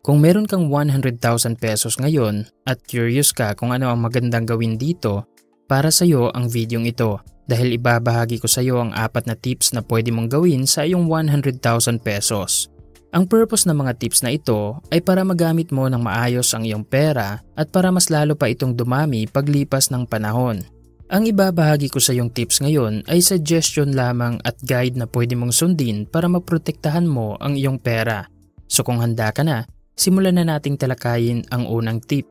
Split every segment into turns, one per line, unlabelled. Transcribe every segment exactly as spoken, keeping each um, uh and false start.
Kung meron kang one hundred thousand pesos ngayon at curious ka kung ano ang magandang gawin dito, para sa iyo ang videong ito dahil ibabahagi ko sa iyo ang apat na tips na pwede mong gawin sa iyong one hundred thousand pesos. Ang purpose ng mga tips na ito ay para magamit mo ng maayos ang iyong pera at para mas lalo pa itong dumami paglipas ng panahon. Ang ibabahagi ko sa iyong tips ngayon ay suggestion lamang at guide na pwede mong sundin para maprotektahan mo ang iyong pera. So kung handa ka na, simulan na nating talakayin ang unang tip.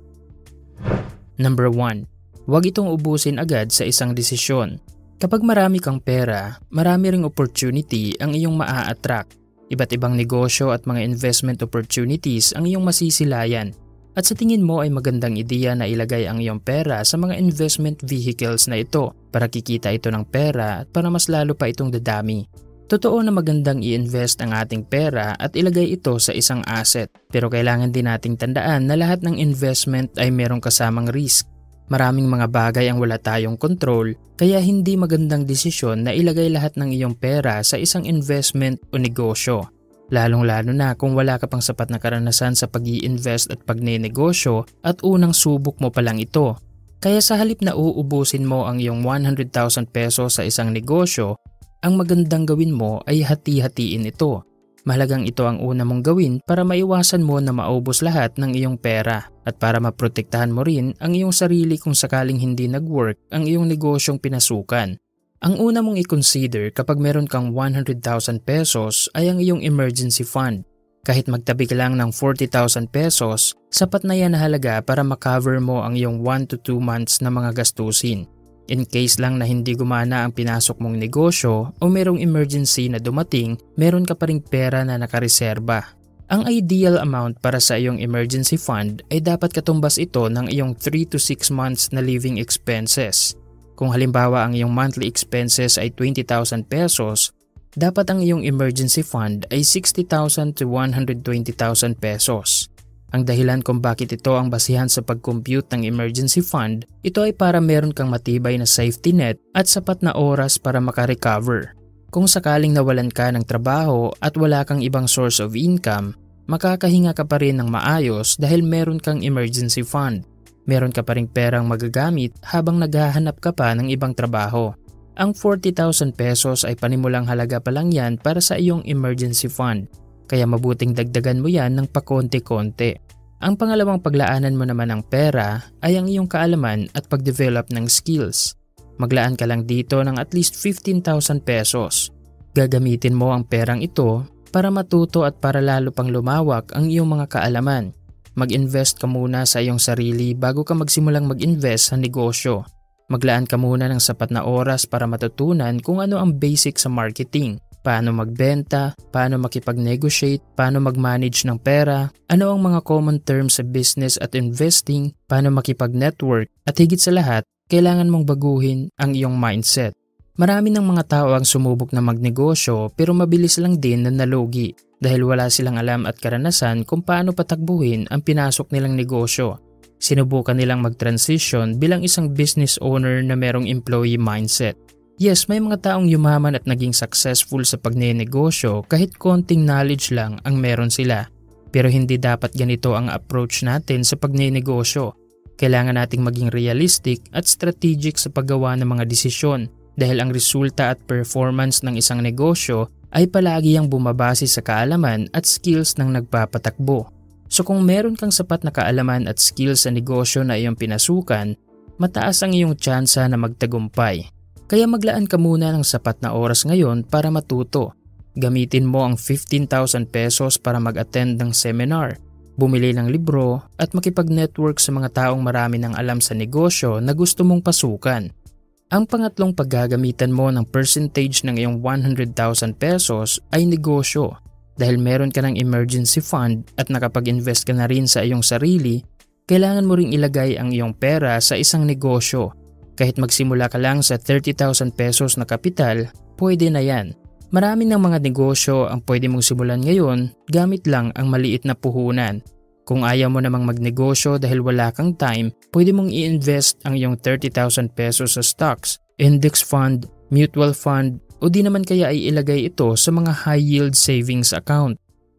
Number one. Huwag itong ubusin agad sa isang desisyon. Kapag marami kang pera, marami ring opportunity ang iyong maa-attract. Iba't ibang negosyo at mga investment opportunities ang iyong masisilayan. At sa tingin mo ay magandang ideya na ilagay ang iyong pera sa mga investment vehicles na ito para kikita ito ng pera at para mas lalo pa itong dadami. Totoo na magandang i-invest ang ating pera at ilagay ito sa isang asset, pero kailangan din nating tandaan na lahat ng investment ay merong kasamang risk. Maraming mga bagay ang wala tayong control, kaya hindi magandang desisyon na ilagay lahat ng iyong pera sa isang investment o negosyo. Lalong-lalo na kung wala ka pang sapat na karanasan sa pag-i-invest at pagne-negosyo at unang subok mo pa lang ito. Kaya sa halip na uubusin mo ang iyong one hundred thousand pesos sa isang negosyo, ang magandang gawin mo ay hati-hatiin ito. Mahalagang ito ang una mong gawin para maiwasan mo na maubos lahat ng iyong pera at para maprotektahan mo rin ang iyong sarili kung sakaling hindi nag-work ang iyong negosyong pinasukan. Ang una mong i-consider kapag meron kang one hundred thousand pesos ay ang iyong emergency fund. Kahit magtabi ka lang ng forty thousand pesos, sapat na yan na halaga para makover mo ang iyong one to two months na mga gastusin. In case lang na hindi gumana ang pinasok mong negosyo o merong emergency na dumating, meron ka pa ring pera na nakareserba. Ang ideal amount para sa iyong emergency fund ay dapat katumbas ito ng iyong three to six months na living expenses. Kung halimbawa ang iyong monthly expenses ay twenty thousand pesos, dapat ang iyong emergency fund ay sixty thousand to one hundred twenty thousand pesos. Ang dahilan kung bakit ito ang basihan sa pag-compute ng emergency fund, ito ay para meron kang matibay na safety net at sapat na oras para makarecover. Kung sakaling nawalan ka ng trabaho at wala kang ibang source of income, makakahinga ka pa rin ng maayos dahil meron kang emergency fund. Meron ka pa ring perang magagamit habang naghahanap ka pa ng ibang trabaho. Ang forty thousand pesos ay panimulang halaga pa lang yan para sa iyong emergency fund. Kaya mabuting dagdagan mo yan ng pakonti-konti. Ang pangalawang paglaanan mo naman ng pera ay ang iyong kaalaman at pag-develop ng skills. Maglaan ka lang dito ng at least fifteen thousand pesos. Gagamitin mo ang perang ito para matuto at para lalo pang lumawak ang iyong mga kaalaman. Mag-invest ka muna sa iyong sarili bago ka magsimulang mag-invest sa negosyo. Maglaan ka muna ng sapat na oras para matutunan kung ano ang basic sa marketing. Paano magbenta, paano makipag-negotiate, paano mag-manage ng pera, ano ang mga common terms sa business at investing, paano makipag-network, at higit sa lahat, kailangan mong baguhin ang iyong mindset. Marami ng mga tao ang sumubok na magnegosyo pero mabilis lang din na nalugi dahil wala silang alam at karanasan kung paano patakbuhin ang pinasok nilang negosyo. Sinubukan nilang mag-transition bilang isang business owner na merong employee mindset. Yes, may mga taong yumaman at naging successful sa pagnenegosyo kahit konting knowledge lang ang meron sila. Pero hindi dapat ganito ang approach natin sa pagnenegosyo. Kailangan nating maging realistic at strategic sa paggawa ng mga desisyon dahil ang resulta at performance ng isang negosyo ay palagi ang bumabase sa kaalaman at skills ng nagpapatakbo. So kung meron kang sapat na kaalaman at skills sa negosyo na iyong pinasukan, mataas ang iyong tsansa na magtagumpay. Kaya maglaan ka muna ng sapat na oras ngayon para matuto. Gamitin mo ang fifteen thousand pesos para mag-attend ng seminar, bumili ng libro at makipag-network sa mga taong marami ng alam sa negosyo na gusto mong pasukan. Ang pangatlong paggagamitan mo ng percentage ng iyong one hundred thousand pesos ay negosyo. Dahil meron ka ng emergency fund at nakapag-invest ka na rin sa iyong sarili, kailangan mo ring ilagay ang iyong pera sa isang negosyo. Kahit magsimula ka lang sa thirty thousand pesos na kapital, pwede na yan. Marami ng mga negosyo ang pwede mong simulan ngayon gamit lang ang maliit na puhunan. Kung ayaw mo namang magnegosyo dahil wala kang time, pwede mong i-invest ang iyong thirty thousand pesos sa stocks, index fund, mutual fund, o di naman kaya ay ilagay ito sa mga high yield savings account.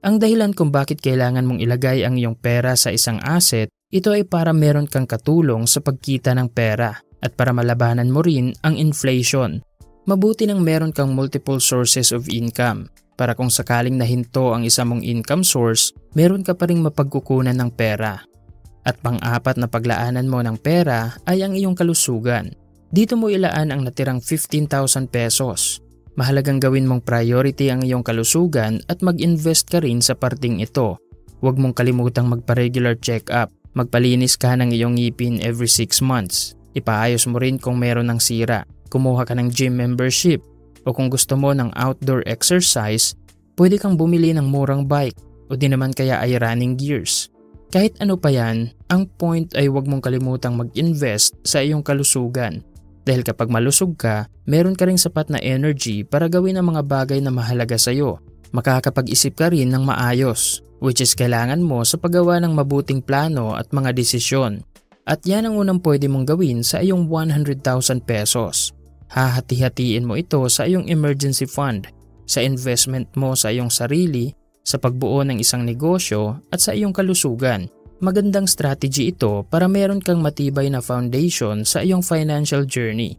Ang dahilan kung bakit kailangan mong ilagay ang iyong pera sa isang asset, ito ay para meron kang katulong sa pagkita ng pera at para malabanan mo rin ang inflation. Mabuti nang meron kang multiple sources of income para kung sakaling nahinto ang isa mong income source, meron ka pa ring mapagkukunan ng pera. At pang-apat na paglaanan mo ng pera ay ang iyong kalusugan. Dito mo ilaan ang natirang fifteen thousand pesos. Mahalagang gawin mong priority ang iyong kalusugan at mag-invest ka rin sa parting ito. Huwag mong kalimutang magpa-regular check-up. Magpalinis ka ng iyong ngipin every six months. Ipaayos mo rin kung meron ng sira. Kumuha ka ng gym membership. O kung gusto mo ng outdoor exercise, pwede kang bumili ng murang bike o di naman kaya ay running gears. Kahit ano pa yan, ang point ay huwag mong kalimutang mag-invest sa iyong kalusugan. Dahil kapag malusog ka, meron ka ring sapat na energy para gawin ang mga bagay na mahalaga sa iyo. Makakapag-isip ka rin ng maayos, which is kailangan mo sa paggawa ng mabuting plano at mga desisyon. At yan ang unang pwede mong gawin sa iyong one hundred thousand pesos. Hahati-hatiin mo ito sa iyong emergency fund, sa investment mo sa iyong sarili, sa pagbuo ng isang negosyo at sa iyong kalusugan. Magandang strategy ito para meron kang matibay na foundation sa iyong financial journey.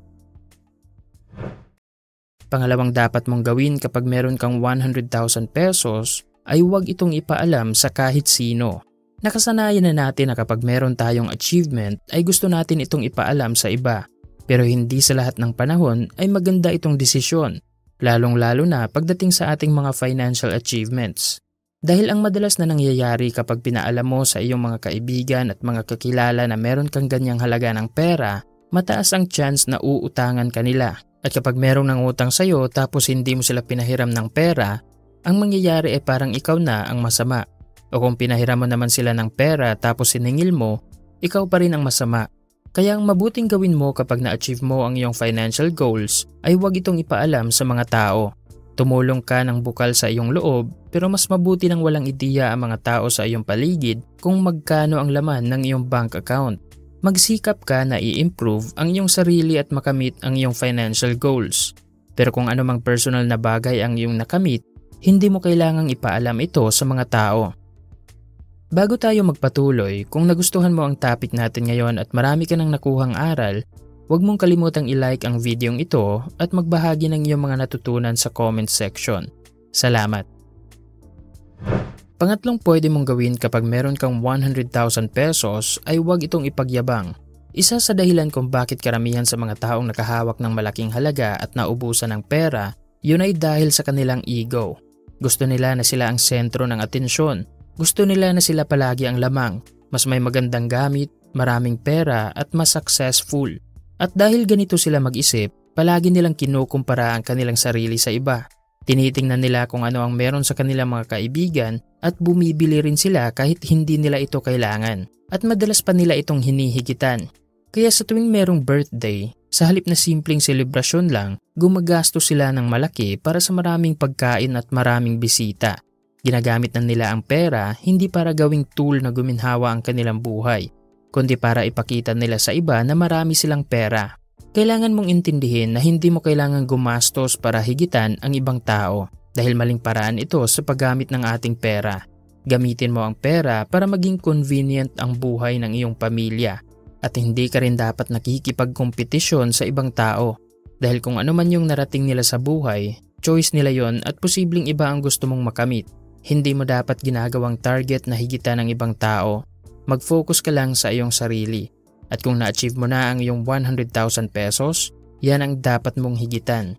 Pangalawang dapat mong gawin kapag meron kang one hundred thousand pesos ay huwag itong ipaalam sa kahit sino. Nakasanayan na natin na kapag meron tayong achievement ay gusto natin itong ipaalam sa iba. Pero hindi sa lahat ng panahon ay maganda itong desisyon, lalong-lalo na pagdating sa ating mga financial achievements. Dahil ang madalas na nangyayari kapag pinaalam mo sa iyong mga kaibigan at mga kakilala na meron kang ganyang halaga ng pera, mataas ang chance na uutangan ka nila. At kapag merong nangutang sa iyo tapos hindi mo sila pinahiram ng pera, ang mangyayari ay parang ikaw na ang masama. O kung pinahiram mo naman sila ng pera tapos siningil mo, ikaw pa rin ang masama. Kaya ang mabuting gawin mo kapag na-achieve mo ang iyong financial goals ay huwag itong ipaalam sa mga tao. Tumulong ka ng bukal sa iyong loob pero mas mabuti nang walang ideya ang mga tao sa iyong paligid kung magkano ang laman ng iyong bank account. Magsikap ka na i-improve ang iyong sarili at makamit ang iyong financial goals. Pero kung anumang personal na bagay ang iyong nakamit, hindi mo kailangang ipaalam ito sa mga tao. Bago tayo magpatuloy, kung nagustuhan mo ang topic natin ngayon at marami ka nang nakuhang aral, huwag mong kalimutang i-like ang videong ito at magbahagi ng iyong mga natutunan sa comment section. Salamat! Pangatlong pwede mong gawin kapag meron kang one hundred thousand pesos ay huwag itong ipagyabang. Isa sa dahilan kung bakit karamihan sa mga taong nakahawak ng malaking halaga at naubusan ng pera, yun ay dahil sa kanilang ego. Gusto nila na sila ang sentro ng atensyon. Gusto nila na sila palagi ang lamang, mas may magandang gamit, maraming pera at mas successful. At dahil ganito sila mag-isip, palagi nilang kinukumpara ang kanilang sarili sa iba. Tinitingnan nila kung ano ang meron sa kanilang mga kaibigan at bumibili rin sila kahit hindi nila ito kailangan. At madalas pa nila itong hinihigitan. Kaya sa tuwing merong birthday, sa halip na simpleng selebrasyon lang, gumagasto sila ng malaki para sa maraming pagkain at maraming bisita. Ginagamit na nila ang pera hindi para gawing tool na guminhawa ang kanilang buhay, kundi para ipakita nila sa iba na marami silang pera. Kailangan mong intindihin na hindi mo kailangan gumastos para higitan ang ibang tao dahil maling paraan ito sa paggamit ng ating pera. Gamitin mo ang pera para maging convenient ang buhay ng iyong pamilya at hindi ka rin dapat nakikipagkompetisyon sa ibang tao dahil kung ano man yung narating nila sa buhay, choice nila yon at posibleng iba ang gusto mong makamit. Hindi mo dapat ginagawang target na higitan ng ibang tao. Mag-focus ka lang sa iyong sarili. At kung na-achieve mo na ang iyong one hundred thousand pesos, yan ang dapat mong higitan.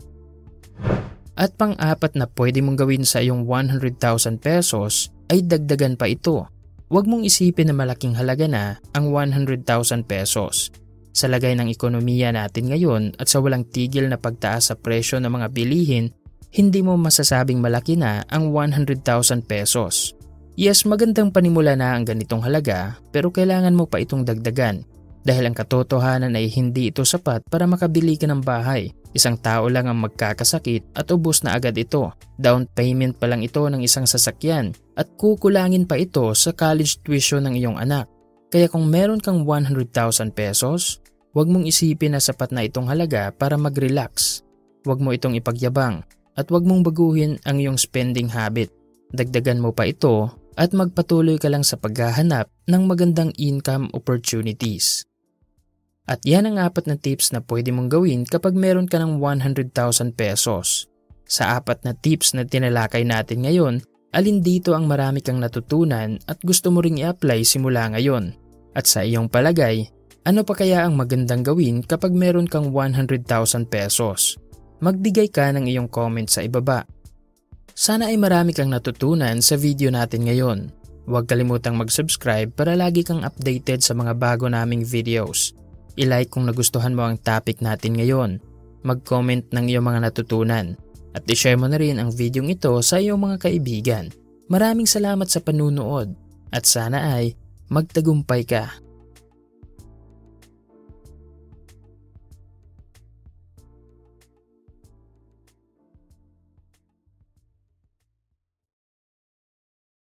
At pang-apat na pwede mong gawin sa iyong one hundred thousand pesos ay dagdagan pa ito. Huwag mong isipin na malaking halaga na ang one hundred thousand pesos. Sa lagay ng ekonomiya natin ngayon at sa walang tigil na pagtaas sa presyo ng mga bilihin, hindi mo masasabing malaki na ang one hundred thousand pesos. Yes, magandang panimula na ang ganitong halaga pero kailangan mo pa itong dagdagan dahil ang katotohanan ay hindi ito sapat para makabili ka ng bahay. Isang tao lang ang magkakasakit at ubos na agad ito. Down payment pa lang ito ng isang sasakyan at kukulangin pa ito sa college tuition ng iyong anak. Kaya kung meron kang one hundred thousand pesos, huwag mong isipin na sapat na itong halaga para mag-relax. Huwag mo itong ipagyabang. At huwag mong baguhin ang iyong spending habit. Dagdagan mo pa ito at magpatuloy ka lang sa paghahanap ng magandang income opportunities. At yan ang apat na tips na pwede mong gawin kapag meron ka ng one hundred thousand pesos. Sa apat na tips na tinalakay natin ngayon, alin dito ang marami kang natutunan at gusto mo ring i-apply simula ngayon? At sa iyong palagay, ano pa kaya ang magandang gawin kapag meron kang one hundred thousand pesos? Magbigay ka ng iyong comment sa ibaba. Sana ay marami kang natutunan sa video natin ngayon. Huwag kalimutang mag-subscribe para lagi kang updated sa mga bago naming videos. I-like kung nagustuhan mo ang topic natin ngayon. Mag-comment ng iyong mga natutunan. At i-share mo na rin ang video ito sa iyong mga kaibigan. Maraming salamat sa panunood at sana ay magtagumpay ka.